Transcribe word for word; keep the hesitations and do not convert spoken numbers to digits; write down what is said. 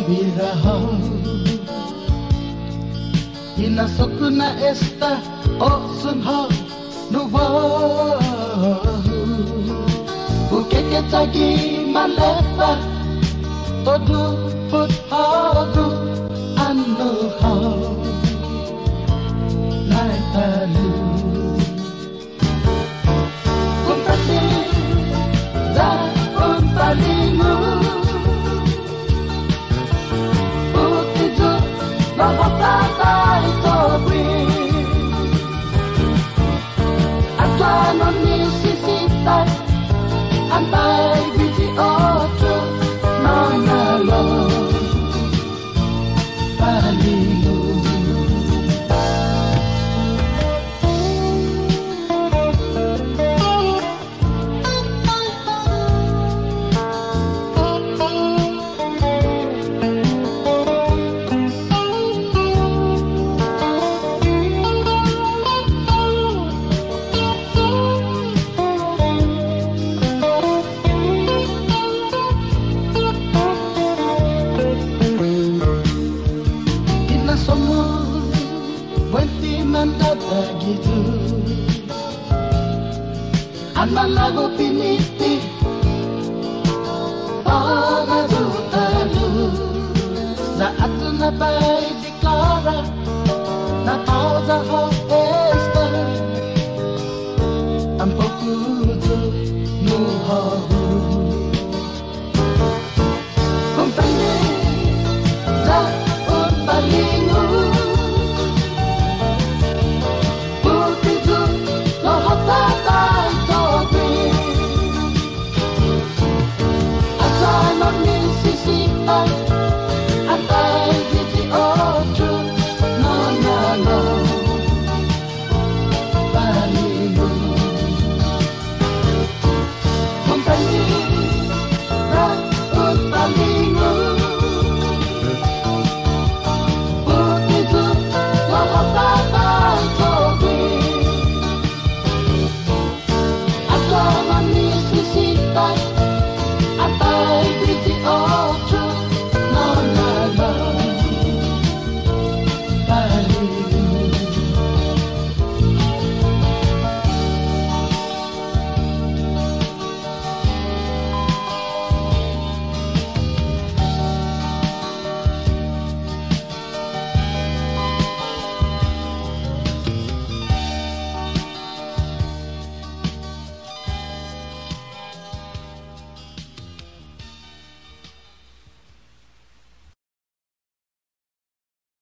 biraha Hinasoku na Esta o sunha no Guahu Bukeke tagi malefa Todo put hagu anu hau Naitalu Kumpati za kumpalimu Bukiju Lohotata itobri Atwano ni sisita Antai biji otro Manalo Palimu gitu Aman lagu piniti Pangadu talu Na atu na bay diklara Na pauza ho Esta Ang pokuto no Guahu Kumpane Za un balingu Oh